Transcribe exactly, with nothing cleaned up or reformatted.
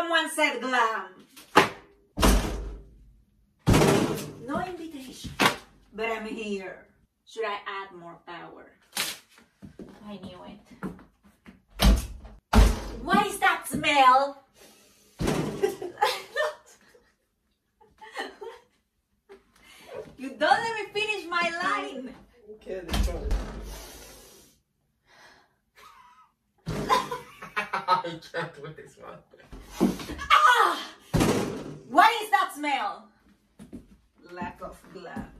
Someone said glam. No invitation, but I'm here. Should I add more power? I knew it. What is that smell? You don't let me finish my line. Okay, let's try it. I can't with this one. Ah! What is that smell? Lack of glam.